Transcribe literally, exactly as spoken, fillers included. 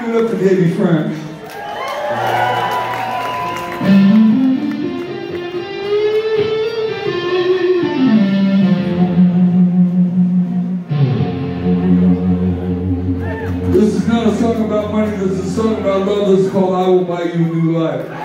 Give it up for Davy Frank. This is not a song about money, this is a song about love. This is called I Will Buy You a New Life.